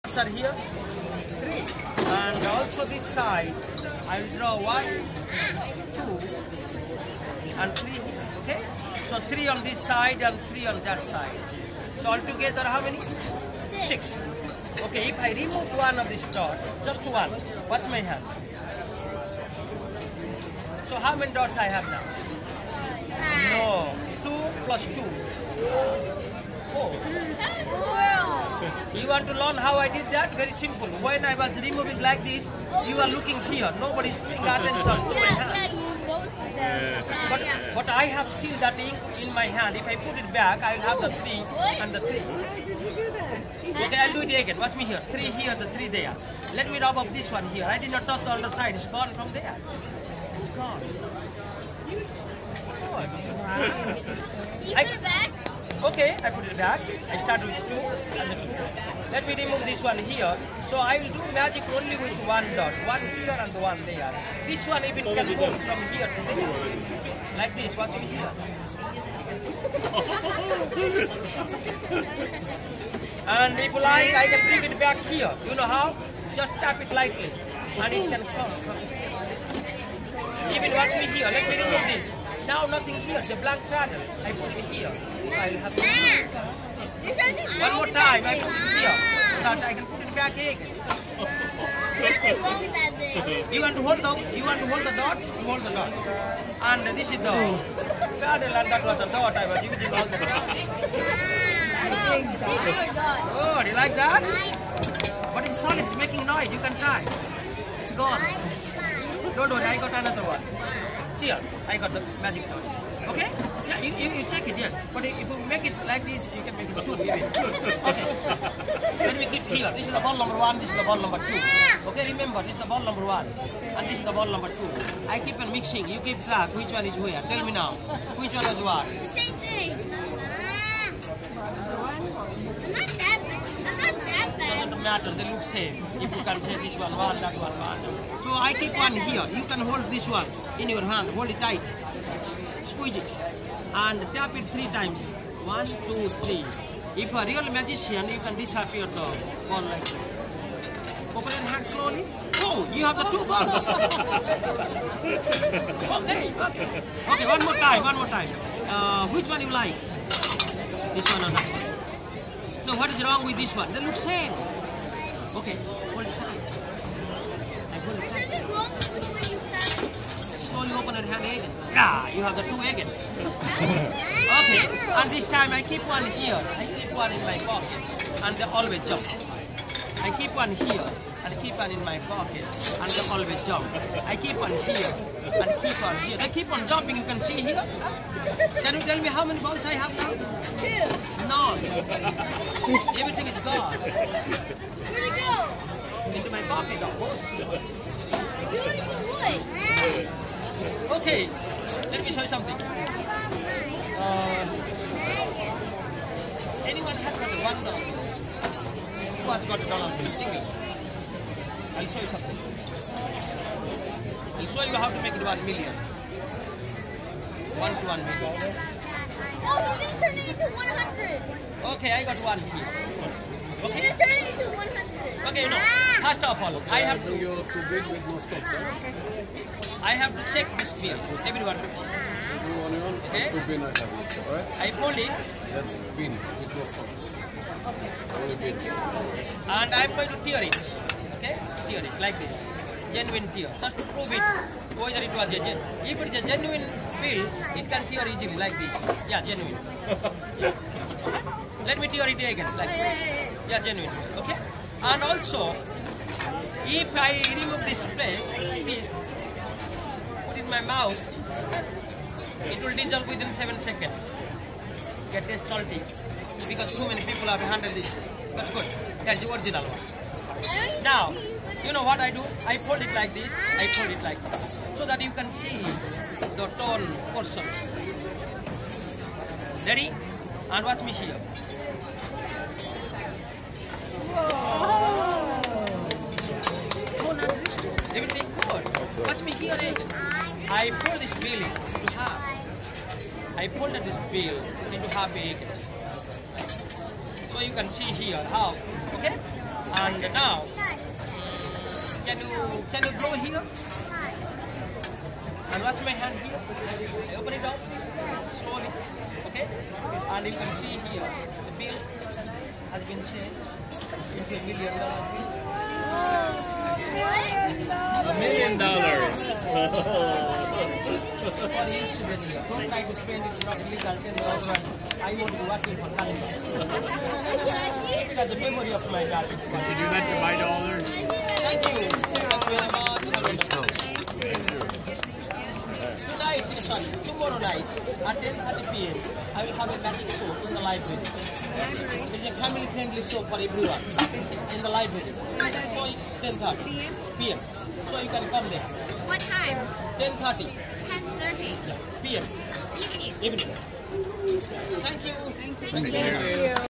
dots are here, 3. And also this side, I will draw 1, 2, and 3 here. Okay? So 3 on this side and 3 on that side. So altogether how many? 6. Okay, if I remove one of these dots, just one, watch my hand. So how many dots I have now? No, 2 plus 2. 4. You want to learn how I did that? Very simple. When I was removing like this, you are looking here. Nobody's paying attention to my hand. But I have still that ink in my hand. If I put it back, I will have the 3 and the 3. Okay, I'll do it again. Watch me here. 3 here, the 3 there. Let me rub up this one here. I did not touch the underside. It's gone from there. It's gone. Okay, I put it back. I start with 2 and the 2. Let me remove this one here. So I will do magic only with one dot. One here and one there. This one even can go from here to there. Like this, watch me here. And if you like, I can bring it back here. You know how? Just tap it lightly and it can come. Even watch me here. Let me remove this. Now nothing here, the blank pattern. I put it here. I will have to one more time, I put it here. So that I can put it back again. You want to hold the dot? You hold the dot. And this is the paddle and that was the dot I was using all the time. Oh, do you like that? But it's solid, it's making noise, you can try. It's gone. Don't worry, I got another one. Here, I got the magic dot. Okay? Yeah, you check it, yes. But if you make it like this, you can make it 2 even. Okay. Then we keep here. This is the ball number 1, this is the ball number 2. Okay, remember, this is the ball number 1. And this is the ball number 2. I keep on mixing. You keep track which one is where. Tell me now. Which one is what? The same thing. I'm not that bad. Doesn't matter, they look same. If you can say this one, that one. So I keep one here. You can hold this one in your hand. Hold it tight. Squeeze it. And tap it 3 times. 1, 2, 3. If you are a real magician, you can disappear the ball like this. Open your hand slowly. Oh, you have the 2 balls. Okay. Okay, one more time. Which one you like? This one or that one? So what is wrong with this one? They look same. Okay, hold it tight. I hold it tight. Slowly open your hand again. Yeah, you have the 2 again. Okay, and this time I keep one here. I keep one in my pocket. And they always jump. I keep one here. And keep one in my pocket. And they always jump. I keep one here. And keep one here. They keep on jumping, you can see here. Can you tell me how many balls I have now? 2. None. Everything is gone. Where'd it go? Into my pocket, of course. Okay, let me show you something. Anyone has got $1? Who has got $1? Single. I'll show you something. I'll show you how to make it 1 million. 1 to 1 million. Oh, we're going to turn it into 100. Okay, I got 1 here. We're going to turn it into 100. Okay, no. First of all, I have to check this bill. Everyone. Okay? I fold it. That's pin with no stops. Only pin. And I'm going to tear it. Okay? Tear it like this. Genuine tear. Just to prove it whether it was a genuine. If it is a genuine bill, it can tear easily like this. Yeah, genuine. Okay? Let me tear it again like this. Yeah, genuine. Okay? And also, if I remove this piece, put it in my mouth, it will dissolve within 7 seconds. Get this salty. Because too many people have handled this. That's good. That's the original one. Now, you know what I do? I fold it like this. I fold it like this. So that you can see the tone portion. Ready? And watch me here. Everything good. Watch me here again. I fold this bill into half. I folded this bill into half again. So you can see here how, okay? And now, can you blow here? And watch my hand here. I open it up slowly. Okay? And you can see here the bill has been changed into $1 million bill. $1 million. Don't try to spend it not illegal $10,000. I want you working for Canada. That's the memory of my dad. Did you do that to my dollars? Thank you. Thank you very much. Tonight, sorry, tomorrow night at 10:30 p.m. I will have a magic show in the library. It's a family-friendly show for everyone in the library. So 10:30 p.m. So you can come there. What time? 10:30 10:30. p.m. Evening. evening. Thank you. Thank you.